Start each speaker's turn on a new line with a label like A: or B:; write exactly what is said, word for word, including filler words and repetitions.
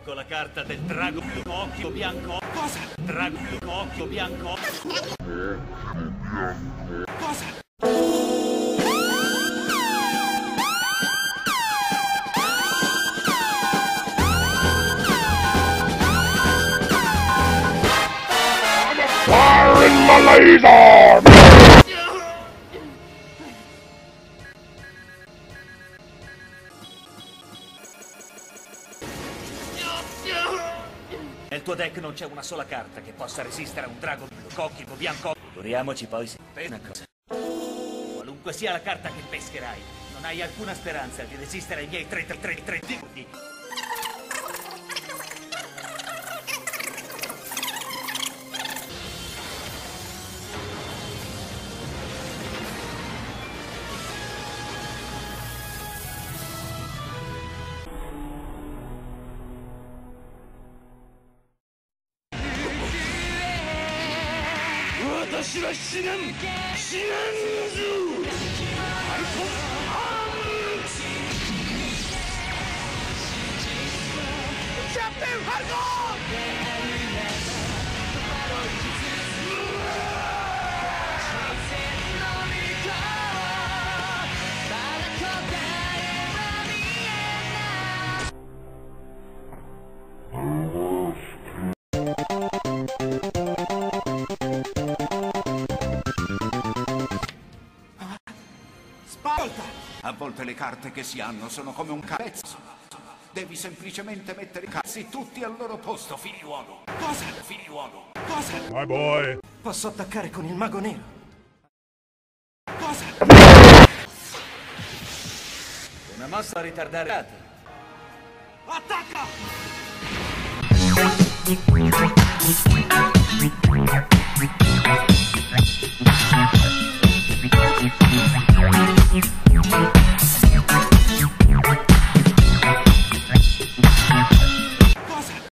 A: Ecco la carta del drago occhio bianco. Cosa? Drago occhio bianco. Cosa?
B: Fire in the laser!
A: Nel tuo deck non c'è una sola carta che possa resistere a un drago cocchio bianco. Figuriamoci poi se fai una cosa. Qualunque sia la carta che pescherai, non hai alcuna speranza di resistere ai miei tre tre tre tre di.
B: Captain Hargon!
C: A volte le carte che si hanno sono come un cavezzo. Devi semplicemente mettere i cazzi tutti al loro posto, figliuolo.
A: Cosa?
C: Figliuolo.
A: Cosa?
B: My boy!
A: Posso attaccare con il mago nero? Cosa? Una mossa ritardata. Attacca!